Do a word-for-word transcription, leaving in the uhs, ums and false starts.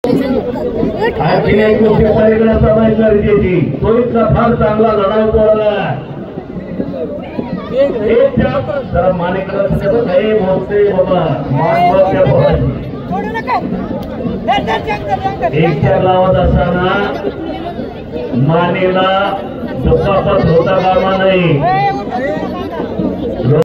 आणखी एक गोष्ट पलीकडे समाज गरजेची तो इतका फार चांगला लढाऊ पडला तर मानेकडे काही बोलते बाबा मान बोलते बोलायची एक चार लावत असताना मानेला दुखापत होता कामा नाही